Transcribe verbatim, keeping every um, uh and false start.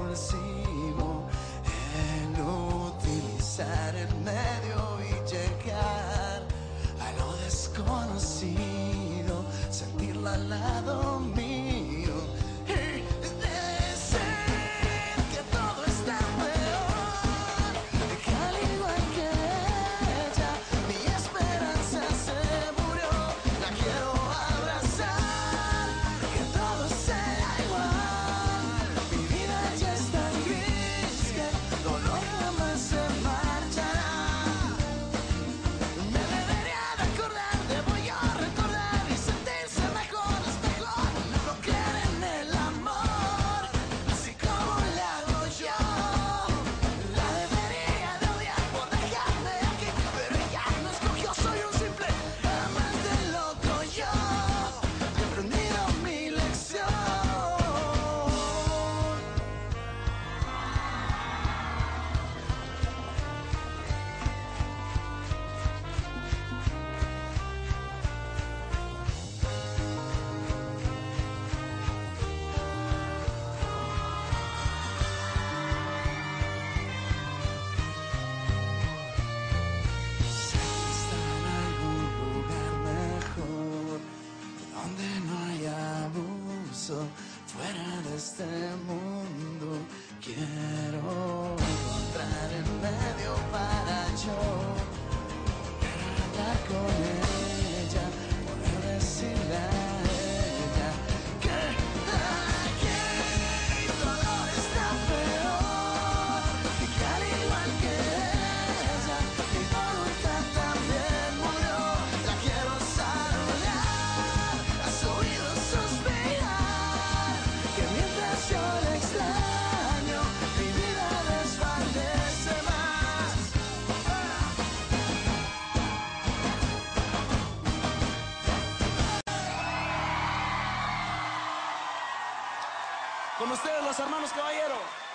impulsivo el utilizar el medio y llegar a lo desconocido, sentirla al lado mío. Y debe ser que todo está peor, que al igual que ella, mi esperanza se murió. La quiero abrazar, que todo sea igual. Mi vida ya es tan gris que el dolor jamás se marchará. Me debería de acordar, debo yo recordar y sentirse mejor, es mejor no creer en el amor, así como le hago yo. La debería de odiar por dejarme aquí, pero ella no escogió, soy un simple amante loco yo. He aprendido mi lección. Sé que está en algún lugar mejor, donde no hay abuso, fuera de este mundo. Quiero encontrar el medio para yo hablar con ella, poder decirle a ella que aquí todo está peor, y que al igual que ella, mi voluntad también murió. La quiero saludar, a su oído suspirar, que mientras yo la extraño, mi vida desfallece más. Con ustedes los hermanos Caballero.